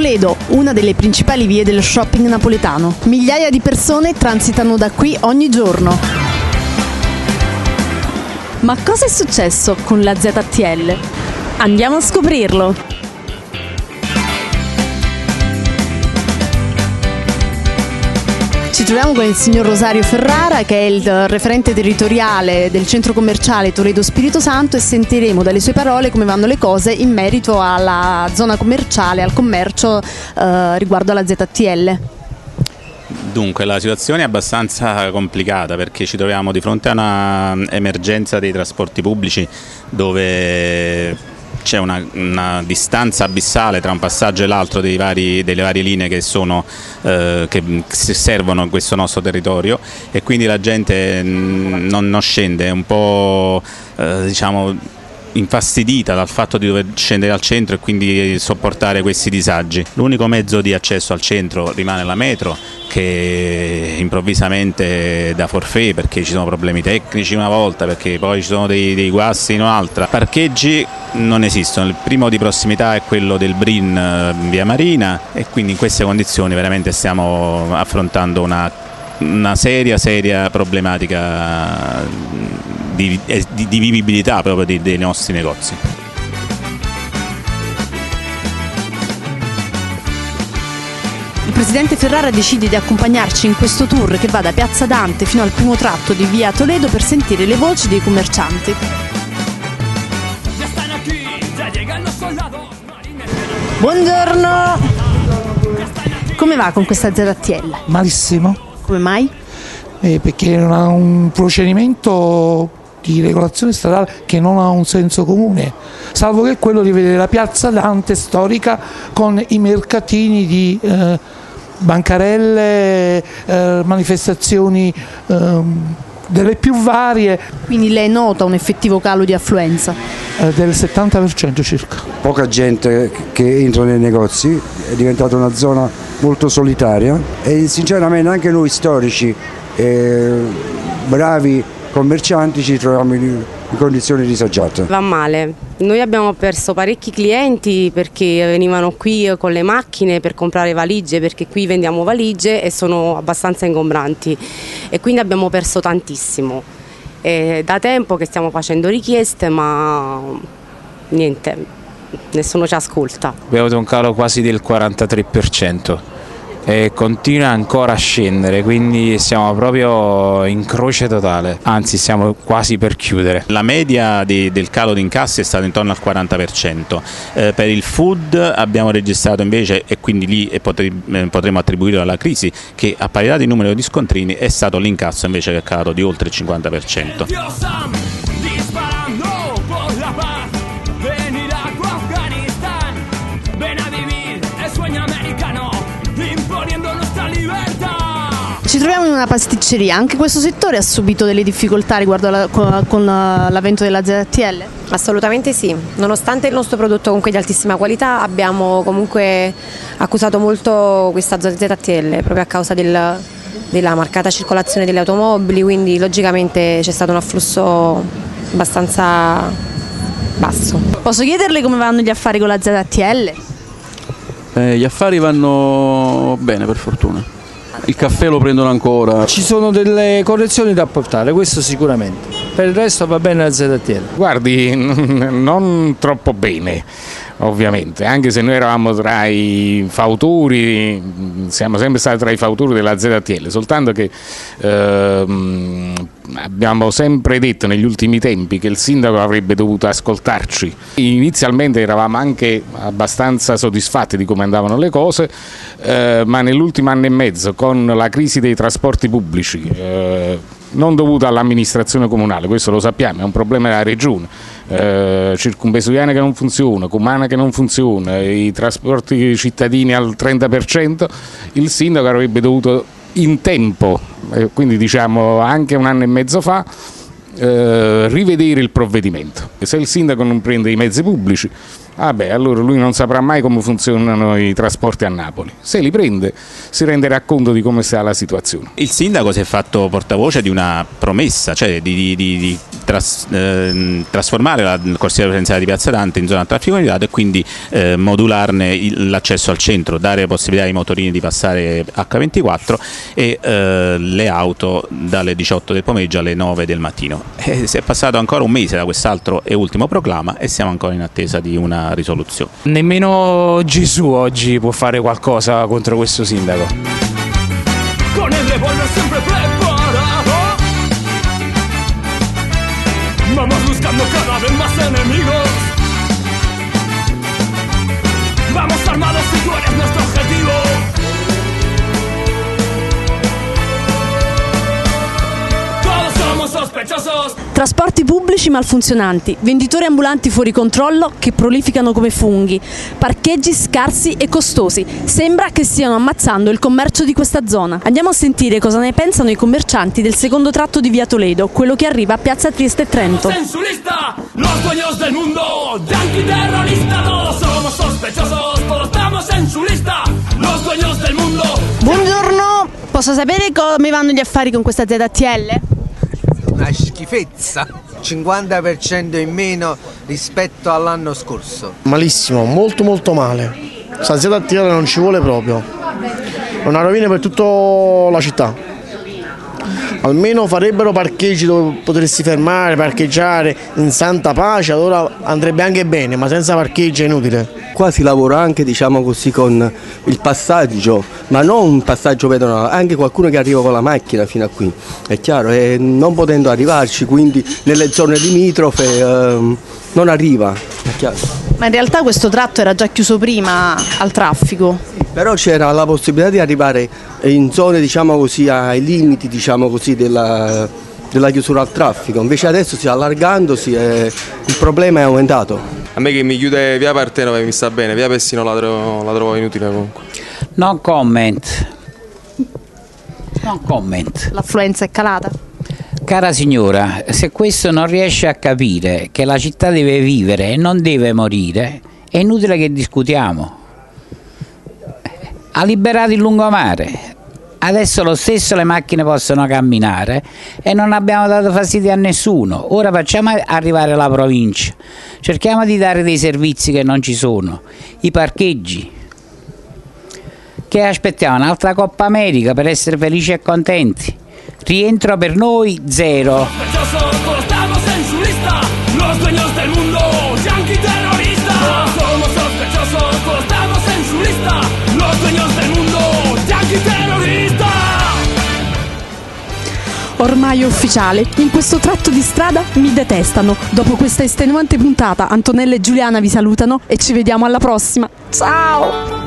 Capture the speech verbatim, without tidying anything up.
Toledo, una delle principali vie dello shopping napoletano. Migliaia di persone transitano da qui ogni giorno. Ma cosa è successo con la Z T L? Andiamo a scoprirlo! Ci troviamo con il signor Rosario Ferrara, che è il referente territoriale del centro commerciale Toledo Spirito Santo, e sentiremo dalle sue parole come vanno le cose in merito alla zona commerciale, al commercio eh, riguardo alla Z T L. Dunque, la situazione è abbastanza complicata perché ci troviamo di fronte a una emergenza dei trasporti pubblici dove c'è una, una distanza abissale tra un passaggio e l'altro delle varie linee che, sono, eh, che servono questo nostro territorio, e quindi la gente non, non scende, è un po' eh, diciamo infastidita dal fatto di dover scendere al centro e quindi sopportare questi disagi. L'unico mezzo di accesso al centro rimane la metro, che improvvisamente da forfait, perché ci sono problemi tecnici una volta, perché poi ci sono dei, dei guasti in un'altra. Parcheggi non esistono, il primo di prossimità è quello del Brin in via Marina, e quindi in queste condizioni veramente stiamo affrontando una, una seria seria problematica di, di, di vivibilità proprio di, dei nostri negozi. Il presidente Ferrara decide di accompagnarci in questo tour che va da Piazza Dante fino al primo tratto di via Toledo per sentire le voci dei commercianti. Buongiorno! Come va con questa Z T L? Malissimo. Come mai? Eh, perché non ha un procedimento di regolazione stradale che non ha un senso comune, salvo che quello di vedere la Piazza Dante storica con i mercatini di eh, bancarelle, eh, manifestazioni eh, delle più varie. Quindi lei nota un effettivo calo di affluenza? Eh, del settanta per cento circa. Poca gente che entra nei negozi, è diventata una zona molto solitaria e sinceramente anche noi storici eh, bravi commercianti ci troviamo in, in condizioni disagiate. Va male, noi abbiamo perso parecchi clienti perché venivano qui con le macchine per comprare valigie, perché qui vendiamo valigie e sono abbastanza ingombranti, e quindi abbiamo perso tantissimo. È da tempo che stiamo facendo richieste, ma niente, nessuno ci ascolta. Abbiamo avuto un calo quasi del quarantatré per cento. E continua ancora a scendere, quindi siamo proprio in croce totale, anzi siamo quasi per chiudere. La media di, del calo di incassi è stata intorno al quaranta per cento, eh, per il food abbiamo registrato invece, e quindi lì e potremo, potremo attribuirlo alla crisi, che a parità di numero di scontrini è stato l'incasso invece che è calato di oltre il cinquanta per cento. Ci troviamo in una pasticceria, anche questo settore ha subito delle difficoltà riguardo alla, con l'avvento della Z T L? Assolutamente sì, nonostante il nostro prodotto comunque di altissima qualità abbiamo comunque accusato molto questa Z T L proprio a causa del, della marcata circolazione delle automobili, quindi logicamente c'è stato un afflusso abbastanza basso. Posso chiederle come vanno gli affari con la Z T L? Eh, gli affari vanno bene, per fortuna. Il caffè lo prendono ancora. Ci sono delle correzioni da apportare, questo sicuramente. Per il resto va bene la Z T L. Guardi, non troppo bene, ovviamente, anche se noi eravamo tra i fautori, siamo sempre stati tra i fautori della Z T L, soltanto che ehm, abbiamo sempre detto negli ultimi tempi che il sindaco avrebbe dovuto ascoltarci. Inizialmente eravamo anche abbastanza soddisfatti di come andavano le cose, eh, ma nell'ultimo anno e mezzo con la crisi dei trasporti pubblici, eh, non dovuta all'amministrazione comunale, questo lo sappiamo, è un problema della regione, eh, Circumvesuviana che non funziona, Cumana che non funziona, i trasporti cittadini al trenta per cento, il sindaco avrebbe dovuto in tempo, eh, quindi diciamo anche un anno e mezzo fa, eh, rivedere il provvedimento. E se il sindaco non prende i mezzi pubblici, Vabbè, allora lui non saprà mai come funzionano i trasporti a Napoli. Se li prende si renderà conto di come sta la situazione. Il sindaco si è fatto portavoce di una promessa, cioè di, di, di, di tras, eh, trasformare la corsia preferenziale di Piazza Dante in zona a traffico limitato e quindi eh, modularne il, l'accesso al centro, dare possibilità ai motorini di passare acca ventiquattro e eh, le auto dalle diciotto del pomeriggio alle nove del mattino. E si è passato ancora un mese da quest'altro e ultimo proclama e siamo ancora in attesa di una risoluzione. Nemmeno Gesù oggi può fare qualcosa contro questo sindaco. Con il revolver sempre preparato, vamos buscando cada vez más enemigos, vamos armados si tú eres nuestro objetivo. Sospechosos. Trasporti pubblici malfunzionanti, venditori ambulanti fuori controllo che prolificano come funghi, parcheggi scarsi e costosi. Sembra che stiano ammazzando il commercio di questa zona. Andiamo a sentire cosa ne pensano i commercianti del secondo tratto di Via Toledo, quello che arriva a Piazza Trieste e Trento. Sensualista, los dueños del mundo, yankee terrorista, todos somos sospechosos, todos estamos sensualista, los dueños del mundo. Buongiorno, posso sapere come vanno gli affari con questa Z T L? Una schifezza, cinquanta per cento in meno rispetto all'anno scorso. Malissimo, molto molto male. Sta Z T L non ci vuole proprio. È una rovina per tutta la città. Almeno farebbero parcheggi dove potresti fermare, parcheggiare in santa pace, allora andrebbe anche bene, ma senza parcheggi è inutile. Qua si lavora anche, diciamo così, con il passaggio, ma non un passaggio pedonale, anche qualcuno che arriva con la macchina fino a qui, è chiaro, e non potendo arrivarci, quindi nelle zone limitrofe eh, non arriva, è chiaro. Ma in realtà questo tratto era già chiuso prima al traffico. Però c'era la possibilità di arrivare in zone, diciamo così, ai limiti, diciamo così, della, della chiusura al traffico, invece adesso si allargandosi e il problema è aumentato. A me che mi chiude via Partenove mi sta bene, via Pessino la trovo, la trovo inutile comunque. No comment. No comment. L'affluenza è calata? Cara signora, se questo non riesce a capire che la città deve vivere e non deve morire, è inutile che discutiamo. Ha liberato il lungomare. Adesso lo stesso le macchine possono camminare e non abbiamo dato fastidio a nessuno. Ora facciamo arrivare la provincia, cerchiamo di dare dei servizi che non ci sono, i parcheggi, che aspettiamo un'altra Coppa America per essere felici e contenti. Rientro per noi zero. Ormai è ufficiale, in questo tratto di strada mi detestano. Dopo questa estenuante puntata, Antonella e Giuliana vi salutano e ci vediamo alla prossima. Ciao!